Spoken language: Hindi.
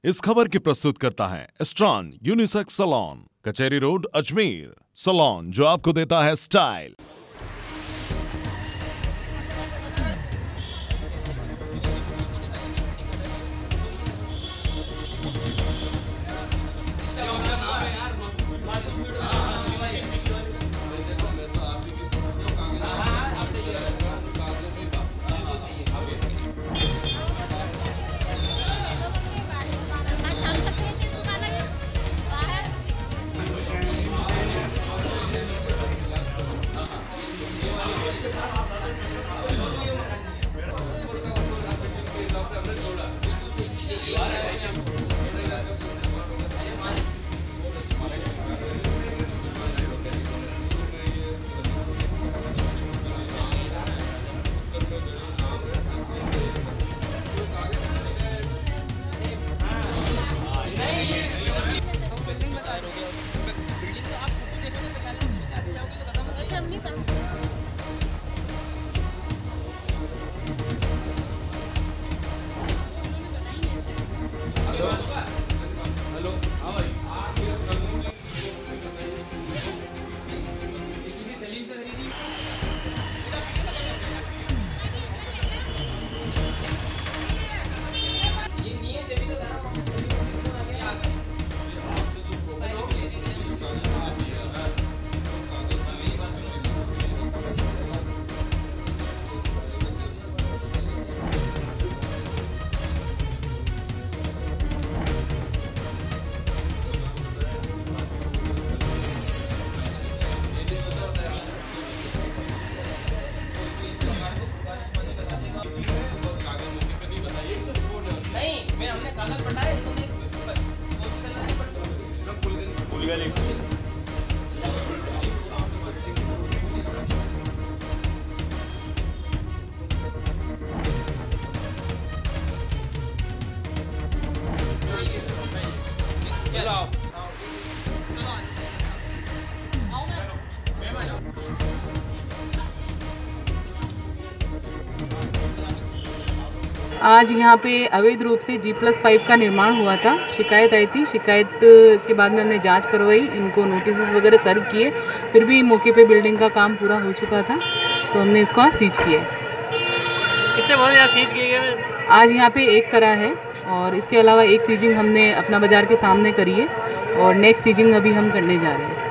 इस खबर की प्रस्तुत करता है स्ट्रॉन unisex salon, Kachahri road, Ajmer. Salon जो आपको देता है स्टाइल। आज यहाँ पे अवैध रूप से G+5 का निर्माण हुआ था। शिकायत आई थी। शिकायत के बाद में हमने जांच करवाई, इनको नोटिस वगैरह सर्व किए, फिर भी मौके पे बिल्डिंग का काम पूरा हो चुका था, तो हमने इसको आज सीज किया। कितने बहुत यहाँ सीज किए गए? आज यहाँ पे एक करा है और इसके अलावा एक सीजिंग हमने अपना बाज़ार के सामने करी है और नेक्स्ट सीजिंग अभी हम करने जा रहे हैं।